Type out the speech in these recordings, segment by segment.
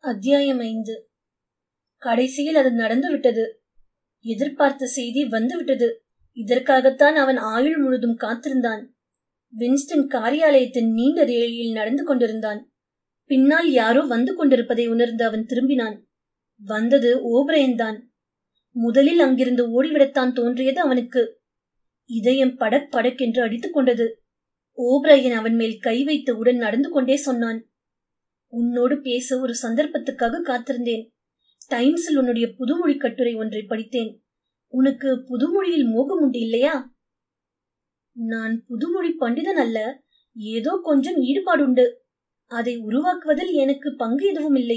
அத்தியாயம் 5. கடைசியில் அது நடந்துவிட்டது. எதிர்பார்த்த செய்தி வந்துவிட்டது. இதற்காகத்தான் அவன் ஆயுள் முழுதும் காத்திருந்தான். வின்ஸ்டன் காரியாலயத்தின் நீண்ட ரேழியில் நடந்து கொண்டிருந்தான். பின்னால் யாரோ வந்து கொண்டிருப்பதை உணர்ந்து அவன் திரும்பினான். வந்தது ஓபிரையன் தான். முதலில் அங்கிருந்து ஓடிவிடத்தான் தோன்றியது அவனுக்கு. இதயம் படக் படக்கென்று அடித்துக் கொண்டது. ஓபிரையன் அவன் மேல் கை வைத்தவுடன் நடந்து கொண்டே சொன்னான், உன்னோடு பேச ஒரு சந்தர்ப்பத்துக்காக காத்திருந்தேன். டைம்ஸில் உன்னுடைய புதுமொழி கட்டுரை ஒன்றை படித்தேன். உனக்கு புதுமொழியில் மோகம் உண்டு இல்லையா? நான் புதுமொழி பண்டிதன் அல்ல, ஏதோ கொஞ்சம் ஈடுபாடுண்டு. அதை உருவாக்குவதில் எனக்கு பங்கு எதுவும் இல்லை.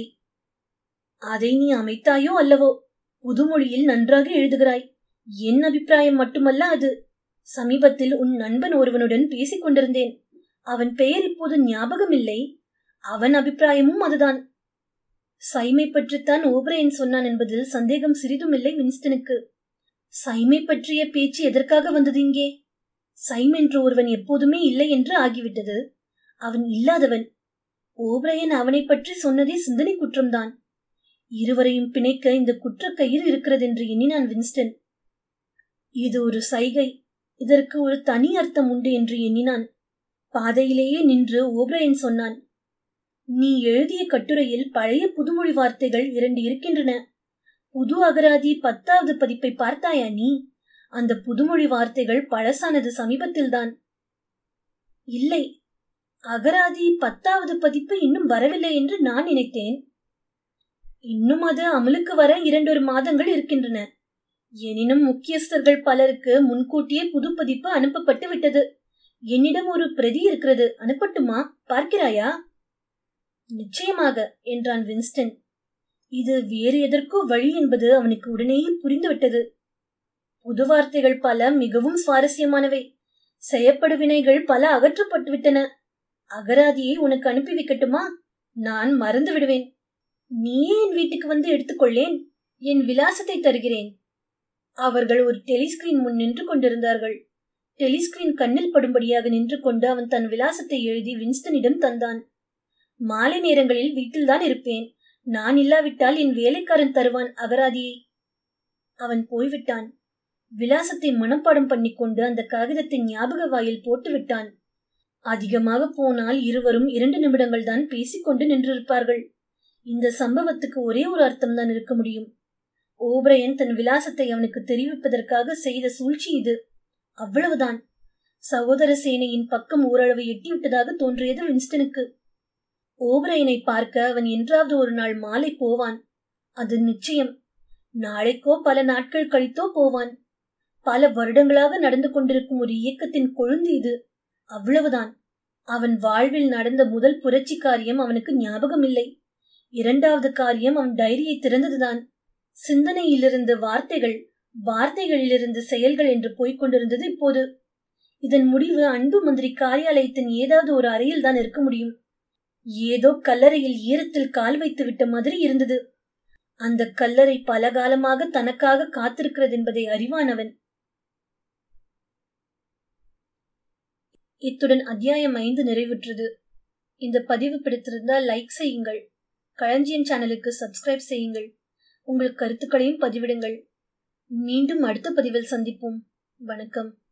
அதை நீ அமைத்தாயோ அல்லவோ, புதுமொழியில் நன்றாக எழுதுகிறாய். என் அபிப்பிராயம் மட்டுமல்ல அது. சமீபத்தில் உன் நண்பன் ஒருவனுடன் பேசிக் கொண்டிருந்தேன். அவன் பெயர் இப்போது ஞாபகம் இல்லை. அவன் அபிப்பிராயமும் அதுதான். சைமை பற்றித்தான் ஓபிரையன் சொன்னான் என்பதில் சந்தேகம் சிறிதும் இல்லை வின்ஸ்டனுக்கு. சைமை பற்றிய பேச்சு எதற்காக வந்தது இங்கே? சைம் என்று ஒருவன் எப்போதுமே இல்லை என்று ஆகிவிட்டது. அவன் இல்லாதவன். ஓபிரையன் அவனை பற்றி சொன்னதே சிந்தனை குற்றம்தான். இருவரையும் பிணைக்க இந்த குற்றக்கயிறு இருக்கிறது என்று எண்ணினான் வின்ஸ்டன். இது ஒரு சைகை, இதற்கு ஒரு தனி அர்த்தம் உண்டு என்று எண்ணினான். பாதையிலேயே நின்று ஓபிரையன் சொன்னான், நீ எழுதிய கட்டுரையில் பழைய புதுமொழி வார்த்தைகள் 2 இருக்கின்றன. புது அகராதி 10வது பதிப்பை பார்த்தாயா நீ? அந்த புதுமொழி வார்த்தைகள் பழசானது சமீபத்தில்தான். இல்லை, அகராதி 10வது பதிப்பு இன்னும் வரவில்லை என்று நான் நினைத்தேன். இன்னும் அது அமலுக்கு வர 2 மாதங்கள் இருக்கின்றன. எனினும் முக்கியஸ்தர்கள் பலருக்கு முன்கூட்டியே புது பதிப்பு அனுப்பப்பட்டு விட்டது. என்னிடம் ஒரு பிரதி இருக்கிறது, அனுப்பட்டுமா? பார்க்கிறாயா? நிச்சயமாக என்றான் வின்ஸ்டன். இது வேறு எதற்கோ வழி என்பது அவனுக்கு உடனேயே புரிந்துவிட்டது. புது வார்த்தைகள் பல மிகவும் சுவாரஸ்யமானவை. செய்யப்படு வினைகள் பல அகற்றப்பட்டுவிட்டன. அகராதியை உனக்கு அனுப்பி வைக்கட்டுமா? நான் மறந்து விடுவேன். நீயே என் வீட்டுக்கு வந்து எடுத்துக்கொள்ளேன். என் விலாசத்தை தருகிறேன். அவர்கள் ஒரு டெலிஸ்கிரீன் முன் நின்று கொண்டிருந்தார்கள். டெலிஸ்கிரீன் கண்ணில் படும்படியாக நின்று கொண்டு அவன் தன் விலாசத்தை எழுதி வின்ஸ்டனிடம் தந்தான். மாலை நேரங்களில் வீட்டில்தான் இருப்பேன். நான் இல்லாவிட்டால் என் வேலைக்காரன் தருவான் அகராதியை. அவன் போய்விட்டான். விலாசத்தை மனப்பாடம் பண்ணிக்கொண்டு அந்த காகிதத்தை ஞாபக வாயில் போட்டு விட்டான். அதிகமாக போனால் இருவரும் 2 நிமிடங்கள் தான் பேசிக்கொண்டு நின்றிருப்பார்கள். இந்த சம்பவத்துக்கு ஒரே ஒரு அர்த்தம் தான் இருக்க முடியும். ஓபிரையன் தன் விலாசத்தை அவனுக்கு தெரிவிப்பதற்காக செய்த சூழ்ச்சி இது. அவ்வளவுதான். சகோதர சேனையின் பக்கம் ஓரளவு எட்டிவிட்டதாக தோன்றியது வின்ஸ்டனுக்கு. ஓபிரையனை பார்க்க அவன் என்றாவது ஒரு நாள் மாலை போவான். அது நிச்சயம். நாளைக்கோ பல நாட்கள் கழித்தோ போவான். பல வருடங்களாக நடந்து கொண்டிருக்கும் ஒரு இயக்கத்தின் கொழுந்து இது. அவ்வளவுதான். அவன் வாழ்வில் நடந்த முதல் புரட்சி காரியம் அவனுக்கு ஞாபகம் இல்லை. 2வது காரியம் அவன் டைரியை திறந்ததுதான். சிந்தனையிலிருந்து வார்த்தைகள், வார்த்தைகளிலிருந்து செயல்கள் என்று போய்கொண்டிருந்தது இப்போது. இதன் முடிவு அன்பு மந்திரி காரியாலயத்தின் ஏதாவது ஒரு அறையில் தான் இருக்க முடியும். ஏதோ கல்லறையில் ஈரத்தில் கால் வைத்து விட்ட மாதிரி இருந்தது. அந்த கல்லறை பல காலமாக தனக்காக காத்திருக்கிறது என்பதை அறிவானவன். இத்துடன் அத்தியாயம் 5 நிறைவுற்றது. இந்த பதிவு பிடித்திருந்தால் லைக் செய்யுங்கள். களஞ்சியம் சேனலுக்கு சப்ஸ்கிரைப் செய்யுங்கள். உங்கள் கருத்துக்களையும் பதிவிடுங்கள். மீண்டும் அடுத்த பதிவில் சந்திப்போம். வணக்கம்.